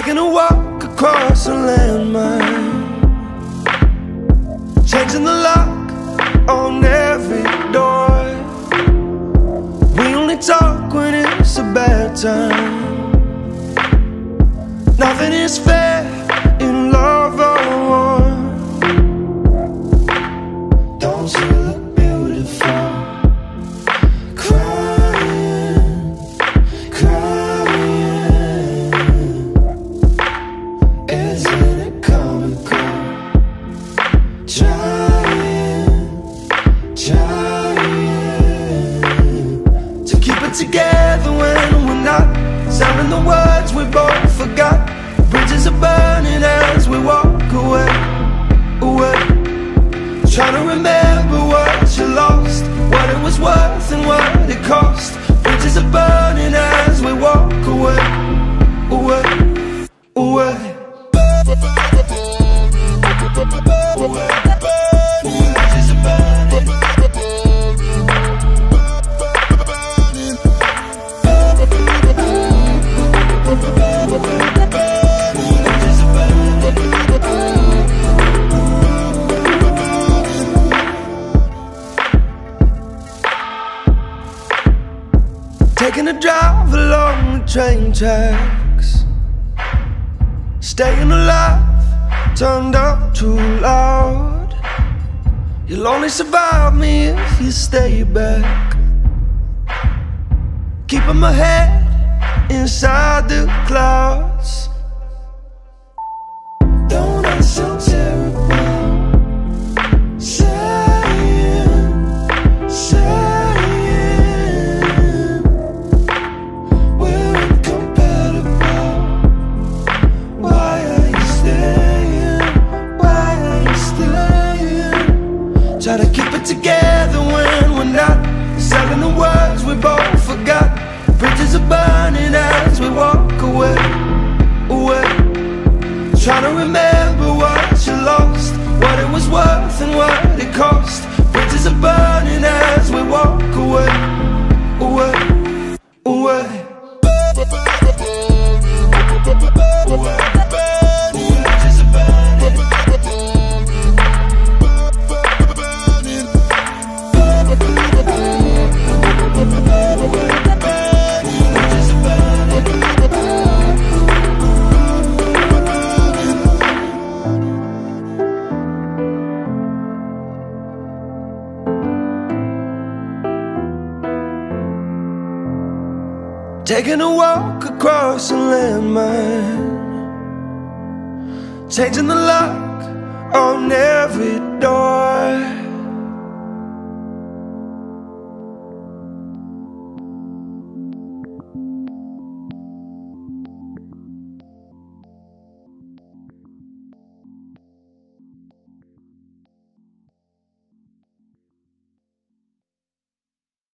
Taking a walk across a landmine, changing the lock on every door. We only talk when it's a bad time. Nothing is fair in love or war. Don't you look beautiful? Cryin, cryin. Isn't it comical? Tryin, tryin to keep it together when we're not sounding the words we both forgot. Bridges are burning as we walk away, away. Trying to remember what you lost, what it was worth and what it cost. Bridges are burning as we walk away, away, away. Bridges are burning. Taking a drive along the train tracks, staying alive, turned up too loud. You'll only survive me if you stay back. Keeping my head inside the clouds. Don't I sound terrible? Sayin, sayin we're incompatible. Why are you staying? Why are you staying? Try to keep it together when we're not selling the words we both forgot. Bridges are burning as we walk away, away. Trying to remember what you lost, what it was worth and what it cost. Bridges are burning as we walk away, away, away. Bridges are burning. Taking a walk across a landmine, changing the lock on every door.